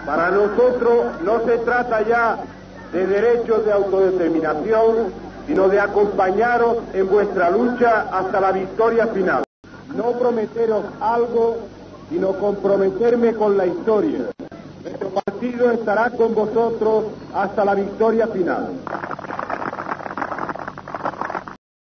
Para nosotros no se trata ya de derechos de autodeterminación, sino de acompañaros en vuestra lucha hasta la victoria final. No prometeros algo, sino comprometerme con la historia. Nuestro partido estará con vosotros hasta la victoria final.